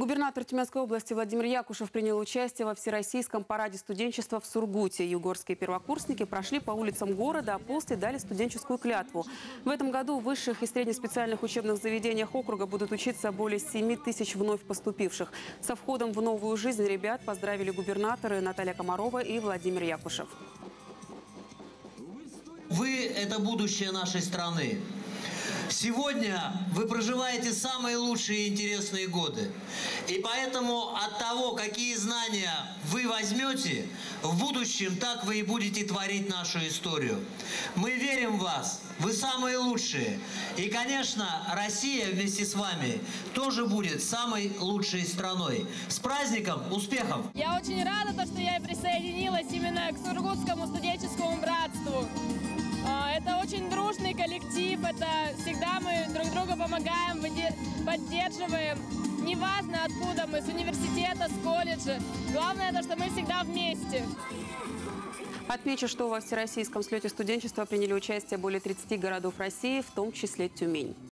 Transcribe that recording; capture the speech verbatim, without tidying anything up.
Губернатор Тюменской области Владимир Якушев принял участие во Всероссийском параде студенчества в Сургуте. Югорские первокурсники прошли по улицам города, а после дали студенческую клятву. В этом году в высших и среднеспециальных учебных заведениях округа будут учиться более семи тысяч вновь поступивших. Со входом в новую жизнь ребят поздравили губернаторы Наталья Комарова и Владимир Якушев. Вы – это будущее нашей страны. Сегодня вы проживаете самые лучшие и интересные годы. И поэтому от того, какие знания вы возьмете, в будущем так вы и будете творить нашу историю. Мы верим в вас. Вы самые лучшие. И, конечно, Россия вместе с вами тоже будет самой лучшей страной. С праздником! Успехов! Я очень рада, что я присоединилась именно к Сургутскому студенческому братству. Это очень дружный коллектив, это всегда мы друг другу помогаем, поддерживаем. Неважно откуда мы, с университета, с колледжа. Главное, это, что мы всегда вместе. Отмечу, что во Всероссийском слете студенчества приняли участие более тридцати городов России, в том числе Тюмень.